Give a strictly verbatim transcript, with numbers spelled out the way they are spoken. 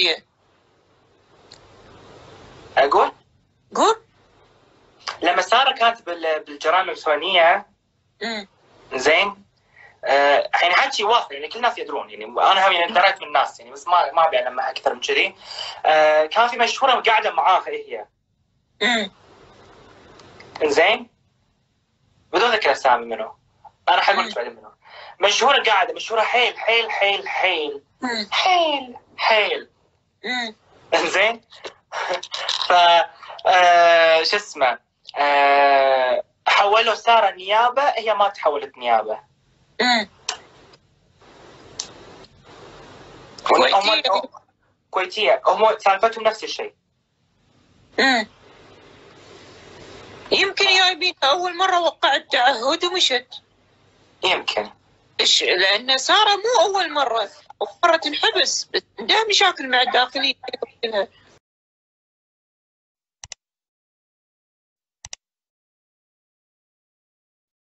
هي؟ اقول قول. لما ساره كانت بالجرائم الالكترونيه زين آه يعني هذا شيء واضح يعني كل الناس يدرون يعني انا هم يعني دريت من الناس يعني بس ما ما ابي لما اكثر من كذي. آه كان في مشهوره قاعده معاها هي امم زين بدون ذكر اسامي منه انا حقول لك بعدين منه. مشهوره قاعده مشهوره حيل حيل حيل حيل حيل حيل امم زين ف آه شو اسمه آه حولوا ساره نيابه هي ما تحولت نيابه. امم كويتية كويتيه هم سالفتهم نفس الشيء. امم يمكن جايبين اول مره وقعت تعهد ومشت. يمكن إيش لان ساره مو اول مره، مرة تنحبس عندها مشاكل مع الداخليه كلها.